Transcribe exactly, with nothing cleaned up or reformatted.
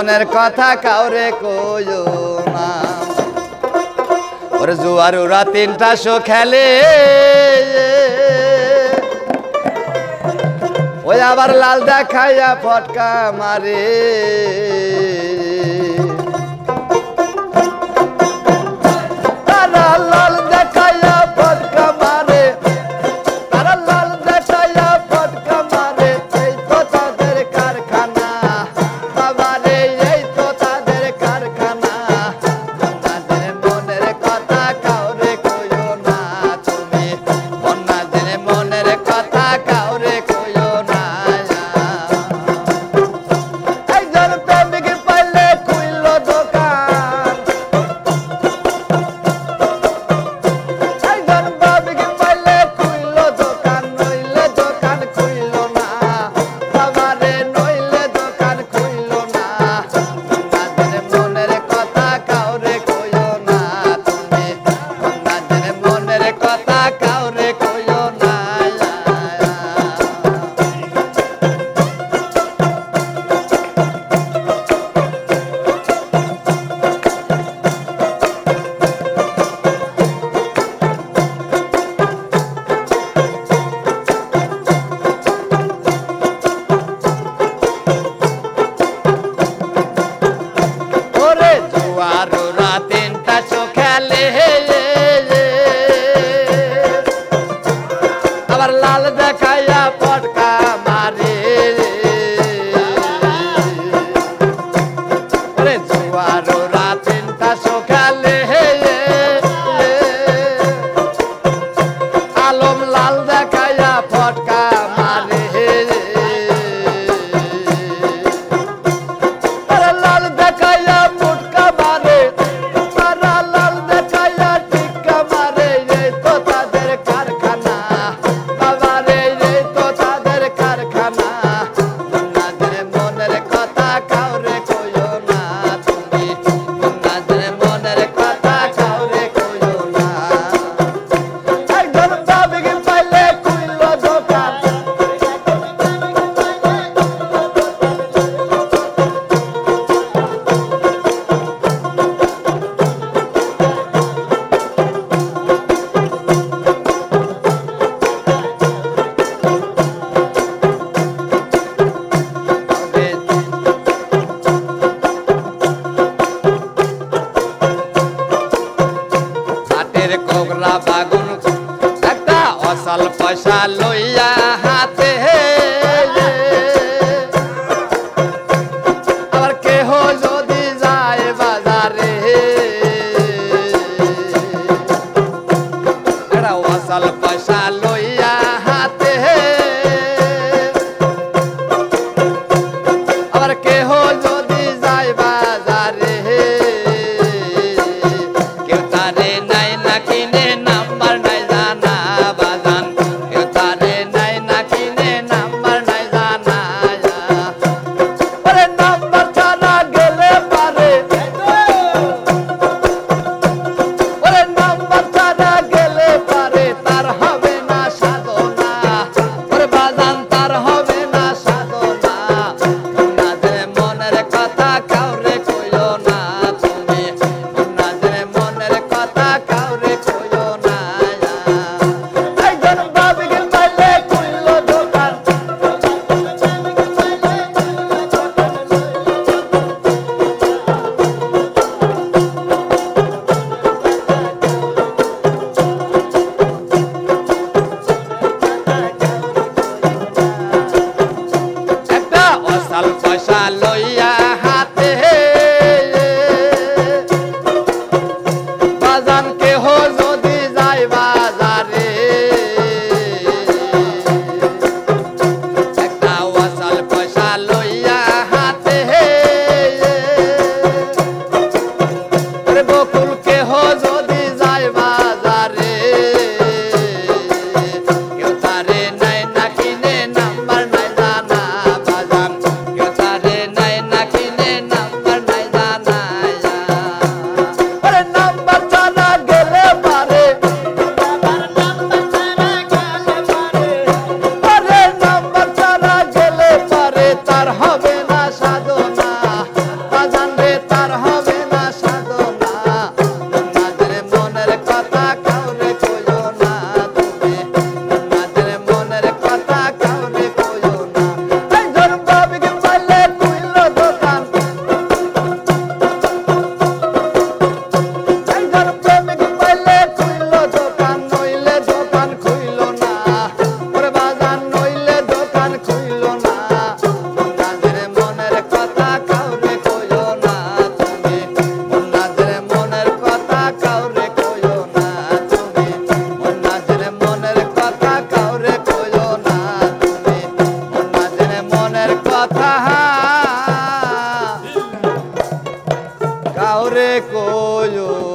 মনের কথা কাউরে কইও না ওরে জুয়ার ওরা তিনটা শো খেলে ওই আবার লাল দেখাইয়া ফটকা মারে তারা লাল দেখাইয়া ফটকা মারে তারা লাল দেখাইয়া ফটকা মারে এই তো তাদের কারখানা বাবারে এই তো তাদের কারখানা তাদের মনের কথা কাউরে কইও না তুমি অন্যদের মনের কথা কাউরে কইও না একজন প্রেমিক পাইলে খুইল দোকান একজন প্রেমিক পাইলে খুইল দোকান নইলে দোকান খুইল না বাবারে নইলে দোকান খুইল না তাদের মনের কথা কাউরে কইও না তুমি তাদের মনের কথা কাউরে কইও না ওরে জুয়ার ওরা তিনটা শো খেলে আবার লাল দেখাইয়া পটকা মারে ওরে জুয়ার ওরা তিনটা শো খেলে আলম লাল দেখাইয়া ফটকা মারে তারা লাল দেখাইয়া মুটকা মারে তারা লাল দেখাইয়া টিক্কা মারে এই তো তাদের কারখানা বাবারে এই তো তাদের কারখানা তাদের মনের কথা কাউরে কইও না তুমি তাদের মনের কথা কাউরে কইও না একজন প্রেমিক পাইলে খুইল দোকান হাটের কোগলা বাগুন একটা অসল পয়সা লইয়া হাতে আবার কেহ যদি যায় বাজারে একটা অসল পয়সা লইয়া হাতে আবার কেহ যদি যায় বাজারে কেউ তারে নাই না কিনে নাম্বার নাই জানা বাজান কেউ তারে নাই না কিনে নাম্বার নাই জানা ওরে নাম্বার ছাড়া গেলে পারে ওরে নাম্বার ছাড়া গেলে পারে তার হবে না সাধনা ওরে বাজান তার হবে না সাধনা তাদের মনের কথা কাউরে কইও না তুমি তাদের মনের কথা কাউরে কইও না একজন প্রেমিক পাইলে খুইল দোকান একটা অসাল পয়সা লইয়া হাতে বাজান কেহ যদি যায় বাজারে একটা অসাল পয়সা লইয়া হাতে ওরে বকুল কেহ যদি যায় বাজারে কেউ তারে নাই না কিনে নাম্বার নাই জানা বাজান কেউ তারে নাই না কিনে নাম্বার নাই জানা ওরে নাম্বার ছাড়া গেলে পারে ওরে নাম্বার ছাড়া গেলে পারে তার হবে না সাধনা কাউরে কইও